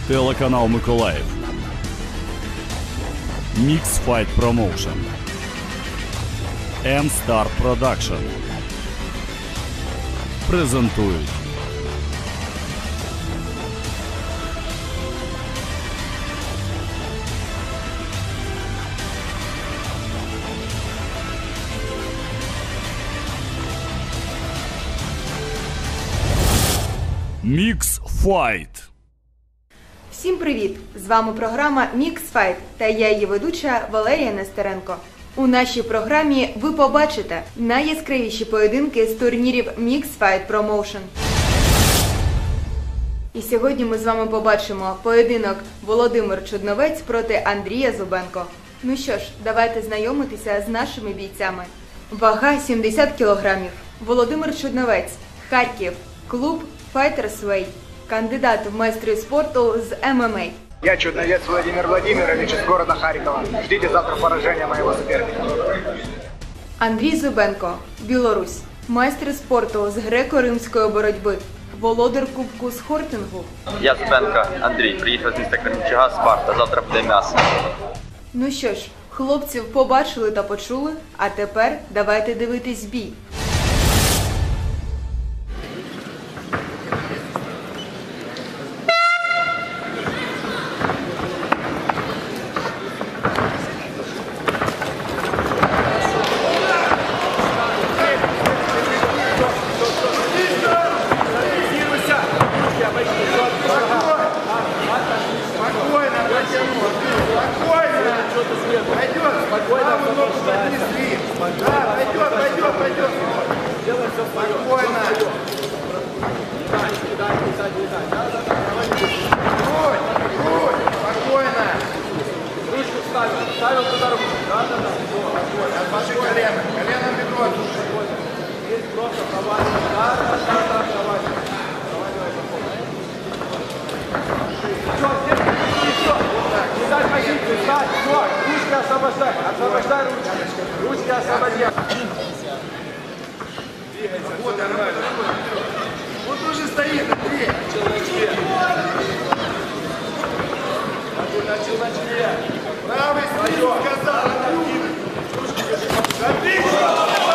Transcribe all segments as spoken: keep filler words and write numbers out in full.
Телеканал Миколаїв. Mix Fight Promotion. N-Star Production. Презентують. Mix Fight. Всім привіт! З вами програма Mix Fight та я її ведуча Валерія Нестеренко. У нашій програмі ви побачите найяскравіші поєдинки з турнірів Mix Fight Promotion. І сьогодні ми з вами побачимо поєдинок Володимир Чудновець проти Андрія Зубенко. Ну що ж, давайте знайомитися з нашими бійцями. Вага сімдесят кілограмів. Володимир Чудновець, Харків, клуб Fighters Way. Кандидат в майстри спорту з ем ем а. Я Чудновец Владимир Владимирович из города Харькова. Ждите завтра поражения моего соперника. Андрій Зубенко, Білорусь. Майстер спорту з греко-римської боротьби. Володар кубку з хортингу. Я Зубенко Андрій, приїхав з міста Кременчуга, Спарта. Завтра буде м'ясо. Ну що ж, хлопців побачили та почули, а тепер давайте дивитись бій. Ставил туда руку. Да, да, да. Отпаши колено. Колено в бедро. Здесь просто проваливай. Да, да, да, да, давай. Давай, давай, все, здесь, все. Вот так. Не дай позицию, встать. Все, ручки освобождай. Освобождай ручки. Ручки освободи. Двигайся. Вот, нормально. Вот уже стоит. Андрей. Начал, начал. Правый спину сказал. Отлично!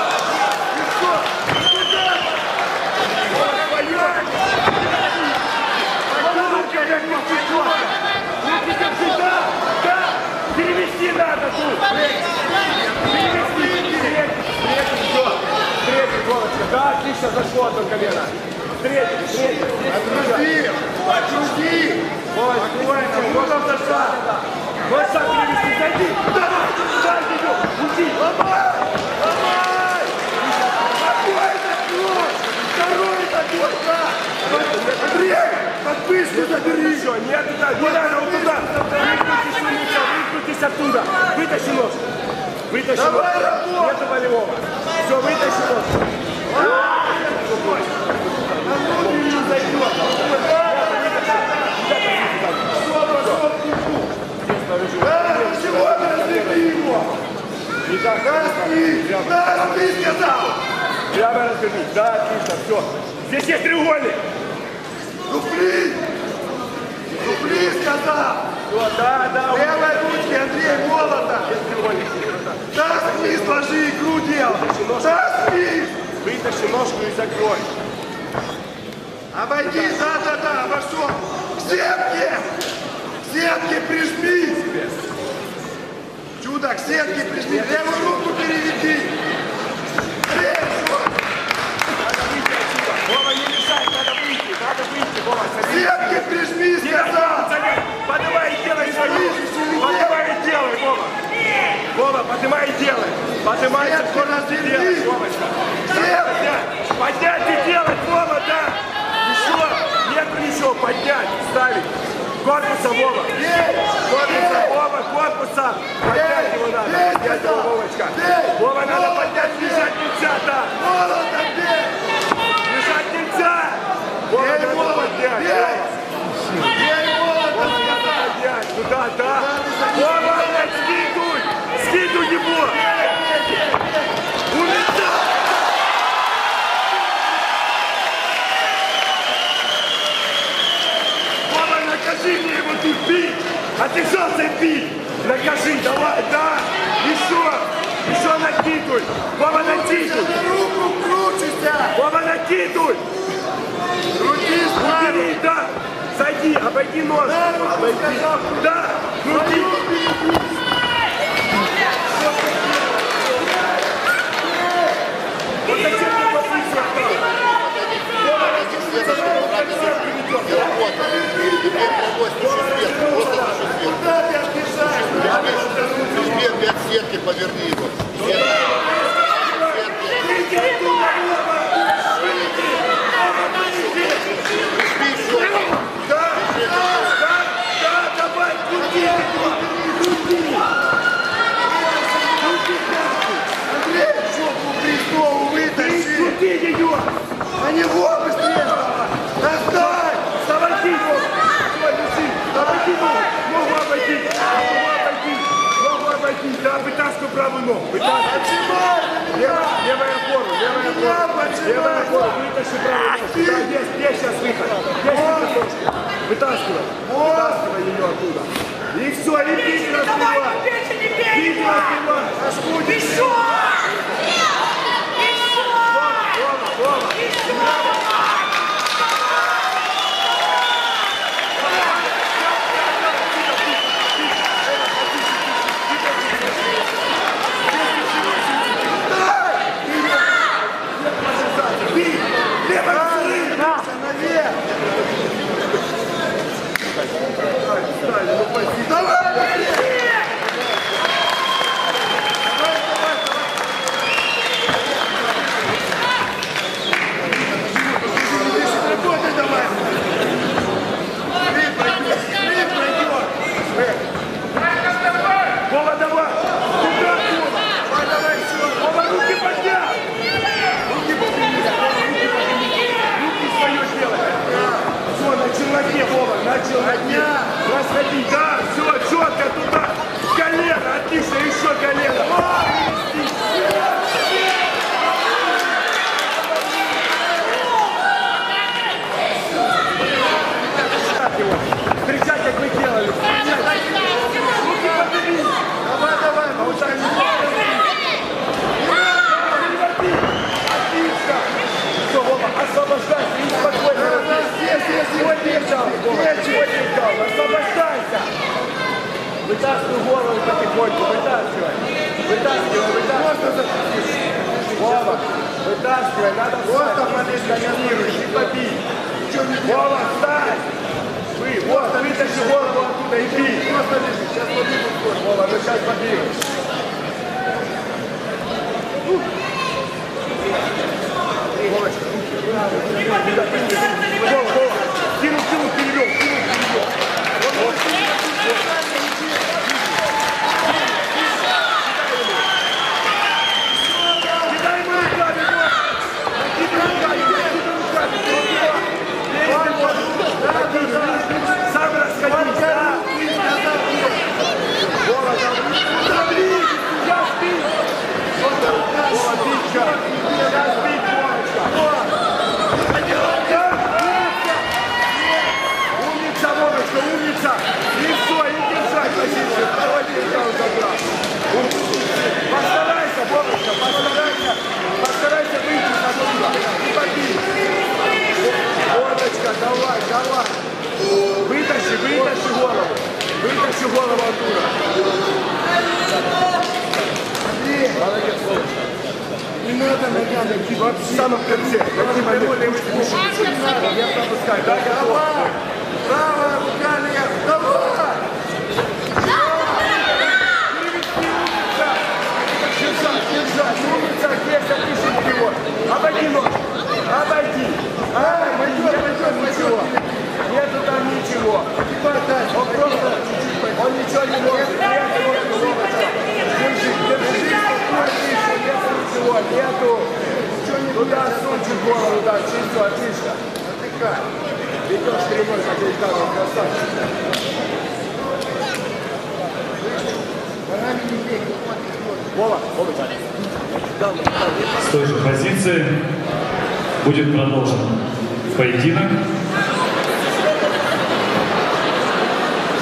Перевести надо тут! Перевести! Третий, голочка. Да, отлично, зашло одно колено. Третий, третий. Отруди! Отруди! Спокойно, вот он зашел. Вот сам перевести, зайди! Давай! Зайди, уйди! Ломай! Ломай! Спокойно, класс! Второй такой, да! Андрей! Подписку забери! Все, нет, туда, не надо, вот туда! Выкрутись оттуда! Вытащи нож! Вытащи нож! Нету болевого! Все, вытащи нож! На внутреннюю зайдет! Сегодня развлеки его! Разви! Да, разви, сказал! Прямо разверни! Да, отлично, все! Здесь есть треугольник! Рупли! Рупли, сказал! Все, да, да! Левой ручки, Андрей, молото! Есть треугольник! Таз вниз ложи, икру делай! Таз вниз! Вытащи ножку и закрой! Обойди, да-да-да, обошел! К сетке! К сетке прижми! Чудо, к сетке прижми! Левую руку переведи! Вова, не мешай, надо выйти, надо выйти, Вова! К сетке прижми, сказал! Поднимай и делай свою! Поднимай и делай, Вова! Вова, поднимай и делай! Поднимайся, скоро и делай, Вовочка! Поднять и делать, Вова, да! Еще! Нету ничего, поднять, ставить! Корпусом, Вова! Корпусом, Вова, корпусом! Поднять его надо! Поднять его, Вовочка! Вова, надо поднять! Лежать нельзя, да! Лежать нельзя! Вова, надо поднять! Вова, надо поднять! Туда, да! Вова, блядь, скидывай! Скидывай его! Улетай! Вова, накажи мне его! ты бить! Отвязался бить! Накажи, давай, да! Еще! Еще накидывай! Вова, накидывай! На руку крутишься! Вова, накидывай! Крутись, Убери, да! Зайди, обойди нож! Обойди! Да! Крути! Вот зачем ты позицию отдал? Вова, Куда ты отбежаешь? Теперь пять сетки, поверни его. Да, да, да, давай, крути его! Крути! Андрей, жопу Христову вытащи! Крути ее! На него быстрее! Достань! Вставай, его! Стой, лежи! Обойди ногу! Ногу обойди! Ногу обойди! Ногу обойди! Да, вытаскивай правую ногу! Вытаскивай! Отжимай! Левая, левая опора! Левая опора! Левая опора! Вытащи правую ногу! Да, есть, есть сейчас выход! Есть выход! Вытаскивай! Вытаскивай ее оттуда! И все, и бить не разбивай! Бить не разбивай! Ошкудись! Вова, Вова! Вова, давай! Туда, Вова! Давай, давай, все! Вова, руки поднял! Руки подними! Руки подними! Руки свое делай! Все, на челноке, Вова, на челноке! Расходи! Да, все, четко туда! Колено! Отлично, еще колено! Встречать, как вы делали! Руки подними! Давай, давай, Отлично! Все, Вова, освобождайся, и спокойно. Здесь, здесь, вот держал, вот держал, освобождайся. Вытаскивай голову потихоньку, вытаскивай. Вытаскивай, вытаскивай. Вова, вытаскивай, надо встать, контролируешь, и побить. Вова, встань. Вы, вот, вытащи голову оттуда и бей. Сейчас побегу. Вова, ну сейчас побегу. Вовочка, руки. Вова, Вова. Кинул, кинул, перевел, кинул, перевел. Вот, кидай ему руками, Вова. Кидай руками, кидай руками. Сам расходись, да? Вова, да блин, я спит. Вова, ты сейчас. Сейчас спит, Вовочка. Умница, Вовочка, умница. И все, и держать позицию. Второй держал забрал. Постарайся, Вовочка, постарайся. Постарайся выйти на туда. И побей. Вовочка, давай, давай. Вытащи, вытащи голову. Вытащи голову оттуда. Молодец, Вовочка. Не надо ногами кидать. Вот в самом конце. Какие моменты ручки не надо. Я пропускаю. Да, готов. Правая рука, левая. Давай! Держать, держать. Умница, есть, отпиши его. Обойди нож. Обойди. Обойди, пойдет, ничего. Нету там ничего. Он просто, он ничего не может. Нету, держи, держи. Нету ничего, нету. Туда сунчик голову, да, чисто, отлично. Отдыхай. Ведешь прямой, как Ильдаров, красавчик. Вова, Вова, С той же позиции будет продолжен поединок.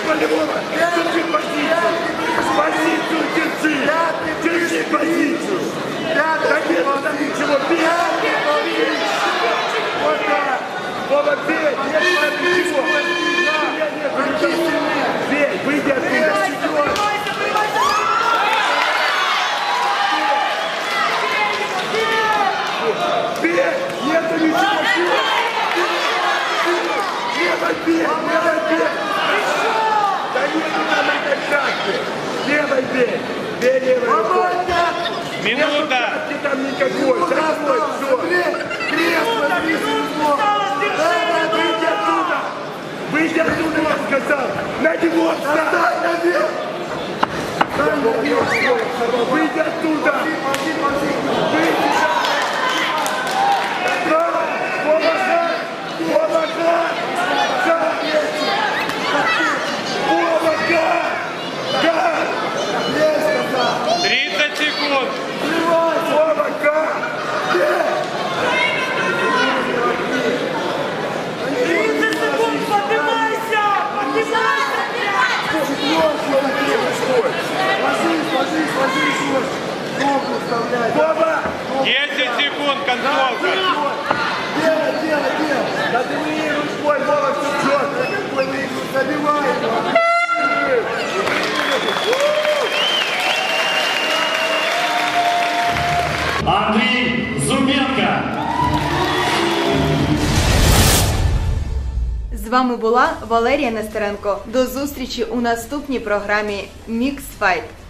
Вова! Держи позицию! Позицию держи! Держи позицию! Да нет там ничего! Бей! Вот так! Вова, бей! Нет там ничего! Нет, нет, ничего! Бей! Выйди оттуда! Бей! Нету ничего! Левой бей! Левой бей! Да нету там этой шашки! Левой бей! Бей левой рукой! Минута! Нету там никакой! Закрой все! Выйди оттуда! Выйди оттуда, я сказал! На него встань! наверх! Выйди оттуда! Выйди! тридцать секунд. тридцать секунд, поднимайся! Поднимайся! Ложись, ложись, ложись, ногу вставляй. десять секунд, концовка. Делай, делай, делай. Да ты не ручной, Вова, все четко. Забивай его. Андрей Зубенко. З вами була Валерія Нестеренко. До зустрічі у наступній програмі Mix Fight.